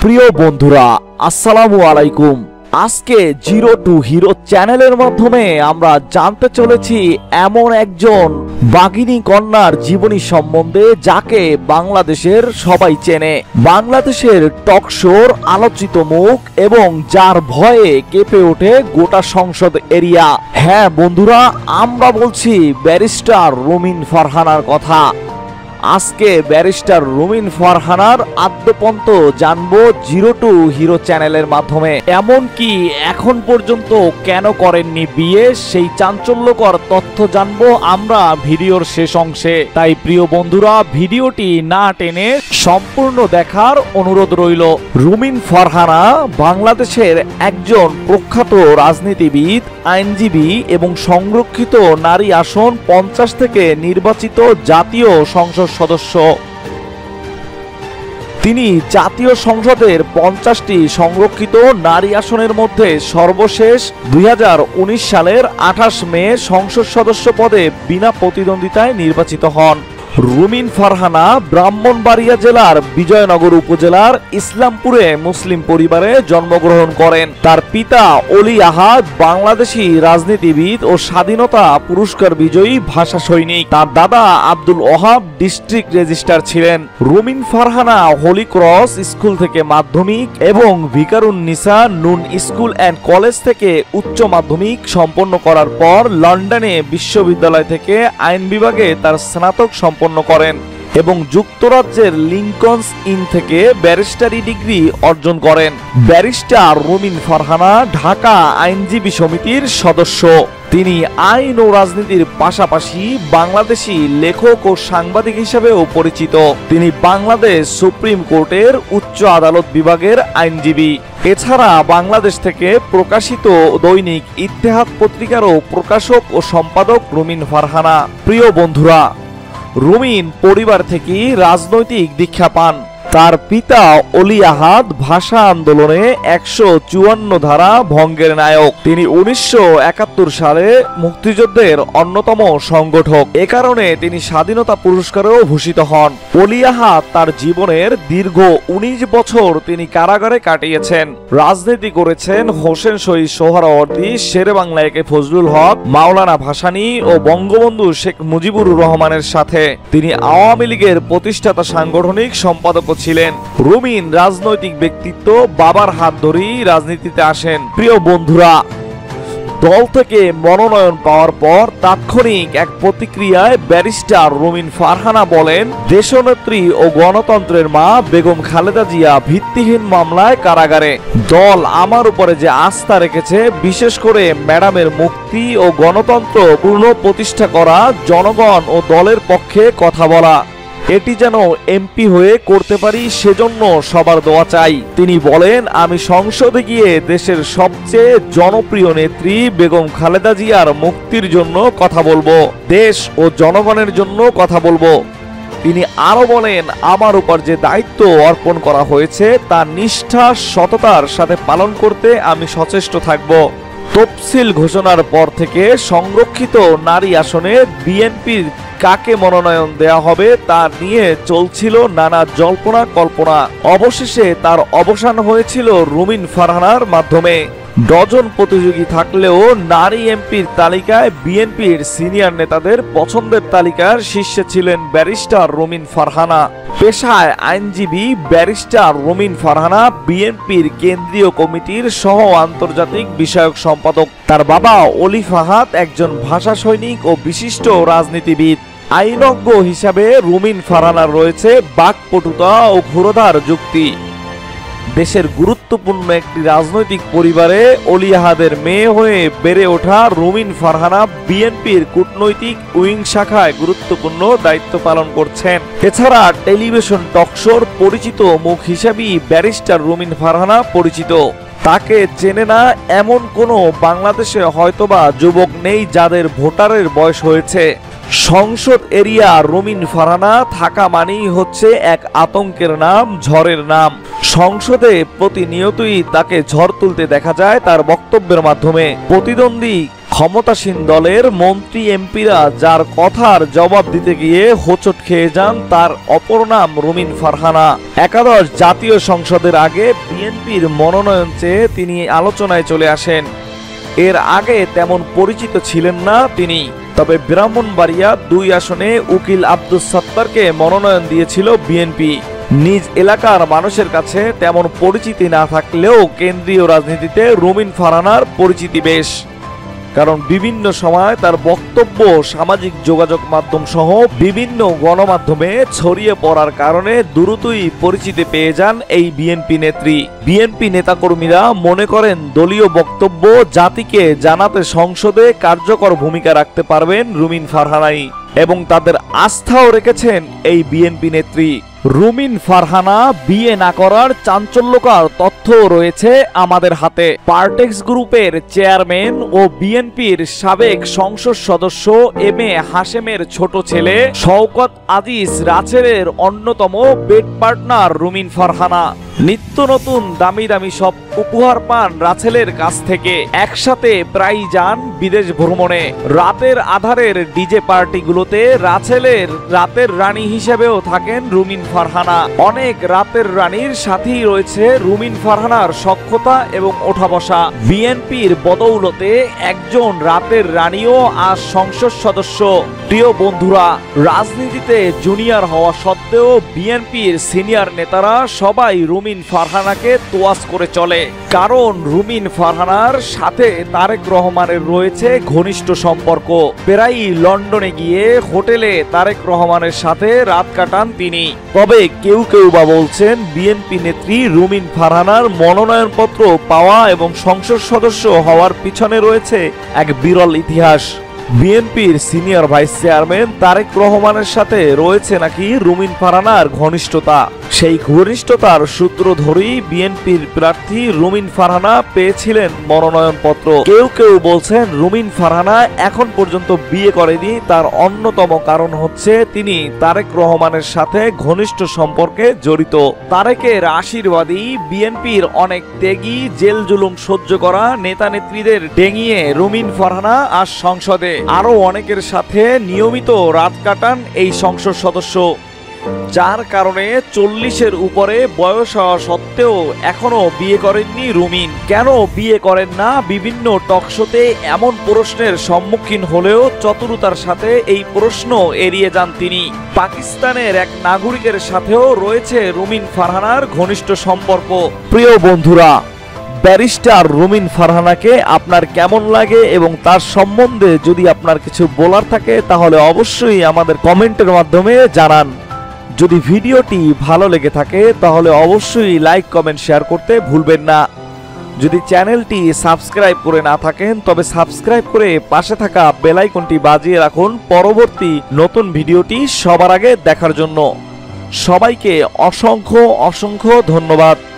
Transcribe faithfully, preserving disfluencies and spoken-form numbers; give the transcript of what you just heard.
প্রিয় বন্ধুরা, আসসালামু আলাইকুম। আজকে জিরো টু হিরো চ্যানেলের মাধ্যমে আমরা জানতে চলেছি এমন একজন বাঘিনী কন্যার জীবনী সম্বন্ধে যাকে বাংলাদেশের সবাই চেনে, বাংলাদেশের টক শোর আলোচিত মুখ এবং যার ভয়ে কেঁপে ওঠে গোটা সংসদ এরিয়া। হ্যাঁ বন্ধুরা, আমরা বলছি ব্যারিস্টার রুমিন ফারহানার কথা। আজকে ব্যারিস্টার রুমিন ফারহানার আদ্যপন্ত জানবো জিরো টু হিরো চ্যানেলের মাধ্যমে। এমনকি এখন পর্যন্ত কেন করেননি বিয়ে, সেই চাঞ্চল্যকর তথ্য জানবো আমরা ভিডিওর শেষ অংশে। তাই প্রিয় বন্ধুরা, ভিডিওটি না টেনে সম্পূর্ণ দেখার অনুরোধ রইল। রুমিন ফারহানা বাংলাদেশের একজন প্রখ্যাত রাজনীতিবিদ, আইনজীবী এবং সংরক্ষিত নারী আসন পঞ্চাশ থেকে নির্বাচিত জাতীয় সংসদ সদস্য। তিনি জাতীয় সংসদের পঞ্চাশটি সংরক্ষিত নারী আসনের মধ্যে সর্বশেষ দুই হাজার উনিশ সালের আঠাশ মে সংসদ সদস্য পদে বিনা প্রতিদ্বন্দ্বিতায় নির্বাচিত হন। রুমিন ফারহানা ব্রাহ্মণবাড়িয়া জেলার বিজয়নগর উপজেলার ইসলামপুরে মুসলিম পরিবারে জন্মগ্রহণ করেন। তার পিতা অলি আহাদ বাংলাদেশী রাজনীতিবিদ ও স্বাধীনতা পুরস্কার বিজয়ী ভাষা সৈনিক। তার দাদা আব্দুল ওহাব ডিস্ট্রিক্ট রেজিস্ট্রার ছিলেন। Rumin Farhana holy cross school থেকে মাধ্যমিক এবং ভিকারুন নিসা নুন স্কুল অ্যান্ড কলেজ থেকে উচ্চ মাধ্যমিক সম্পন্ন করার পর লন্ডনে বিশ্ববিদ্যালয় থেকে আইন বিভাগে তার স্নাতক সম্পন্ন করেন এবং যুক্তরাজ্যের লিঙ্কনস ইন থেকে ব্যারিস্টারি ডিগ্রি অর্জন করেন। ব্যারিস্টার রুমিন ফারহানা ঢাকা আইনজীবী সমিতির সদস্য। তিনি আইন ও রাজনীতির পাশাপাশি বাংলাদেশি লেখক ও সাংবাদিক হিসেবেও পরিচিত। তিনি বাংলাদেশ সুপ্রিম কোর্টের উচ্চ আদালত বিভাগের আইনজীবী। এছাড়া বাংলাদেশ থেকে প্রকাশিত দৈনিক ইত্তেহাদ পত্রিকারও প্রকাশক ও সম্পাদক রুমিন ফারহানা। প্রিয় বন্ধুরা, রুমিন পরিবার থেকে রাজনৈতিক দীক্ষা পান। তার পিতা অলি আহাদ ভাষা আন্দোলনে একশো চুয়ান্ন ধারা ভঙ্গের নায়ক। তিনি উনিশশো একাত্তর সালে মুক্তিযুদ্ধের অন্যতম সংগঠক। এ কারণে তিনি স্বাধীনতা পুরস্কারেও ভূষিত হন। অলি আহাদ তার জীবনের দীর্ঘ উনিশ বছর তিনি কারাগারে কাটিয়েছেন। রাজনীতি করেছেন হোসেন শহীদ সোহরাওয়ার্দী, শেরে বাংলা একে ফজলুল হক, মাওলানা ভাসানী ও বঙ্গবন্ধু শেখ মুজিবুর রহমানের সাথে। তিনি আওয়ামী লীগের প্রতিষ্ঠাতা সাংগঠনিক সম্পাদক ছিলেন। রুমিন রাজনৈতিক ব্যক্তিত্ব, বাবার হাত ধরেই রাজনীতিতে আসেন। প্রিয় বন্ধুরা, দল থেকে মনোনয়ন পাওয়ার পর তাৎক্ষণিক এক প্রতিক্রিয়ায় ব্যারিস্টার রুমিন ফারহানা বলেন, দেশনেত্রী ও গণতন্ত্রের মা বেগম খালেদা জিয়া ভিত্তিহীন মামলায় কারাগারে। দল আমার উপরে যে আস্থা রেখেছে, বিশেষ করে ম্যাডামের মুক্তি ও গণতন্ত্র পূর্ণ প্রতিষ্ঠা করা, জনগণ ও দলের পক্ষে কথা বলা, এটি যেন এমপি হয়ে করতে পারি, সেজন্য সবার দোয়া চাই। তিনি বলেন, আমি সংসদে গিয়ে দেশের সবচেয়ে জনপ্রিয় নেত্রী বেগম খালেদা জিয়ার মুক্তির জন্য কথা বলবো, দেশ ও জনগণের জন্য কথা বলবো। তিনি আরো বলেন, আমার উপর যে দায়িত্ব অর্পণ করা হয়েছে তা নিষ্ঠা সততার সাথে পালন করতে আমি সচেষ্ট থাকব। তফসিল ঘোষণার পর থেকে সংরক্ষিত নারী আসনে বিএনপির কাকে মনোনয়ন দেয়া হবে তা নিয়ে চলছিল নানা জল্পনা কল্পনা। অবশেষে তার অবসান হয়েছিল রুমিন ফারহানার মাধ্যমে। ডজন প্রতিযোগী থাকলেও নারী এমপির তালিকায় বিএনপির সিনিয়র নেতাদের পছন্দের তালিকার শীর্ষে ছিলেন ব্যারিস্টার রুমিন ফারহানা। পেশায় আইনজীবী ব্যারিস্টার রুমিন ফারহানা বিএনপির কেন্দ্রীয় কমিটির সহ আন্তর্জাতিক বিষয়ক সম্পাদক। তার বাবা অলি ফাহাদ একজন ভাষা সৈনিক ও বিশিষ্ট রাজনীতিবিদ। আইনজ্ঞ হিসাবে রুমিন ফারহানার রয়েছে বাকপটুতা ও ক্ষুরধার যুক্তি। দেশের গুরুত্বপূর্ণ একটি রাজনৈতিক পরিবারে অলি আহাদের মেয়ে হয়ে বেড়ে ওঠা রুমিন ফারহানা বিএনপির কূটনৈতিক উইং শাখায় গুরুত্বপূর্ণ দায়িত্ব পালন করছেন। এছাড়া টেলিভিশন টকশোর পরিচিত মুখ হিসেবেই ব্যারিস্টার রুমিন ফারহানা পরিচিত। তাকে চেনে না এমন কোনো বাংলাদেশে হয়তোবা যুবক নেই যাদের ভোটারের বয়স হয়েছে। সংসদ এরিয়া রুমিন ফারহানা থাকা মানেই হচ্ছে এক আতঙ্কের নাম, ঝড়ের নাম। সংসদে প্রতিনিয়তই তাকে ঝড় তুলতে দেখা যায় তার বক্তব্যের মাধ্যমে। প্রতিদ্বন্দ্বী ক্ষমতাসীন দলের মন্ত্রী এমপিরা যার কথার জবাব দিতে গিয়ে হোঁচট খেয়ে যান তার অপর নাম রুমিন ফারহানা। একাদশ জাতীয় সংসদের আগে বিএনপির মনোনয়ন চেয়ে তিনি আলোচনায় চলে আসেন। এর আগে তেমন পরিচিত ছিলেন না তিনি, তবে ব্রাহ্মণবাড়িয়া দুই আসনে উকিল আব্দুস সাত্তারকে মনোনয়ন দিয়েছিল বিএনপি। নিজ এলাকার মানুষের কাছে তেমন পরিচিতি না থাকলেও কেন্দ্রীয় রাজনীতিতে রুমিন ফারহানার পরিচিতি বেশ, কারণ বিভিন্ন সময় তার বক্তব্য সামাজিক যোগাযোগ মাধ্যম সহ বিভিন্ন গণমাধ্যমে ছড়িয়ে পড়ার কারণে দ্রুতই পরিচিতি পেয়ে যান এই বিএনপি নেত্রী। বিএনপি নেতাকর্মীরা মনে করেন দলীয় বক্তব্য জাতিকে জানাতে সংসদে কার্যকর ভূমিকা রাখতে পারবেন রুমিন ফারহানাই, এবং তাদের আস্থাও রেখেছেন এই বিএনপি নেত্রী। রুমিন ফারহানা বিয়ে না করার চাঞ্চল্যকর তথ্য রয়েছে আমাদের হাতে। পার্টেক্স গ্রুপের চেয়ারম্যান ও বিএনপির সাবেক সংসদ সদস্য এম এ হাশেমের ছোট ছেলে শওকত আজিজ রাছেলের অন্যতম বেড পার্টনার রুমিন ফারহানা। নিত্য নতুন দামি দামি সব উপহার পান রাছেলের কাছ থেকে। একসাথে প্রায় যান বিদেশ ভ্রমণে। রাতের আধারের ডিজে পার্টিগুলোতে রাছেলের রাতের রানী হিসেবেও থাকেন রুমিন ফারহানা। অনেক রাতের রানীর সাথেই রয়েছে রুমিন ফারহানার সক্ষতা এবং ওঠা বসা। বিএনপির বদৌলতে একজন রাতের রানীও আজ সংসদ সদস্য। প্রিয় বন্ধুরা, রাজনীতিতে জুনিয়র হওয়া সত্ত্বেও বিএনপির সিনিয়র নেতারা সবাই রুমিন ফারহানাকে তোয়াজ করে চলে, কারণ রুমিন ফারহানার সাথে তারেক রহমানের রয়েছে ঘনিষ্ঠ সম্পর্ক। প্রায়ই লন্ডনে গিয়ে হোটেলে তারেক রহমানের সাথে রাত কাটান তিনি। তবে কেউ কেউ বা বলছেন বিএনপি নেত্রী রুমিন ফারহানার মনোনয়নপত্র পাওয়া এবং সংসদ সদস্য হওয়ার পিছনে রয়েছে এক বিরল ইতিহাস। বিএনপির সিনিয়র ভাইস চেয়ারম্যান তারেক রহমানের সাথে রয়েছে নাকি রুমিন ফারহানার ঘনিষ্ঠতা। সেই ঘনিষ্ঠতার সূত্র ধরেই বিএনপির প্রার্থী রুমিন ফারহানা পেয়েছিলেন মনোনয়নপত্র। কেউ কেউ বলছেন রুমিন ফারহানা এখন পর্যন্ত বিয়ে করেনি, তার অন্যতম কারণ হচ্ছে তিনি তারেক রহমানের সাথে ঘনিষ্ঠ সম্পর্কে জড়িত। তারেকের আশীর্বাদী বিএনপির অনেক ত্যাগী জেল জুলুম সহ্য করা নেতা নেত্রীদের ডেঙিয়ে রুমিন ফারহানা আজ সংসদে। আরো অনেকের সাথে নিয়মিত রাত কাটান এই সংসদ সদস্য, যার কারণে চল্লিশের উপরে বয়স হওয়া সত্ত্বেও এখনো বিয়ে করেননি রুমিন। কেন বিয়ে করেন না বিভিন্ন টকশোতে এমন প্রশ্নের সম্মুখীন হলেও চতুরতার সাথে এই প্রশ্ন এড়িয়ে যান তিনি। পাকিস্তানের এক নাগরিকের সাথেও রয়েছে রুমিন ফারহানার ঘনিষ্ঠ সম্পর্ক। প্রিয় বন্ধুরা, ব্যারিস্টার রুমিন ফারহানাকে আপনার কেমন লাগে এবং তার সম্বন্ধে যদি আপনার কিছু বলার থাকে তাহলে অবশ্যই আমাদের কমেন্টের মাধ্যমে জানান। যদি ভিডিওটি ভালো লেগে থাকে তাহলে অবশ্যই লাইক কমেন্ট শেয়ার করতে ভুলবেন না। যদি চ্যানেলটি সাবস্ক্রাইব করে না থাকেন তবে সাবস্ক্রাইব করে পাশে থাকা বেল আইকনটি বাজিয়ে রাখুন পরবর্তী নতুন ভিডিওটি সবার আগে দেখার জন্য। সবাইকে অসংখ্য অসংখ্য ধন্যবাদ।